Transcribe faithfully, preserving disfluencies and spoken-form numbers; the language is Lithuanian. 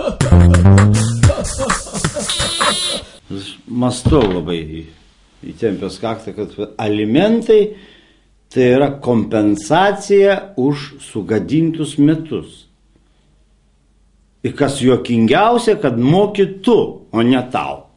Mąstau labai įtempęs kaktą, kad alimentai tai yra kompensacija už sugadintus metus. Ir kas juokingiausia, kad moki tu, o ne tau.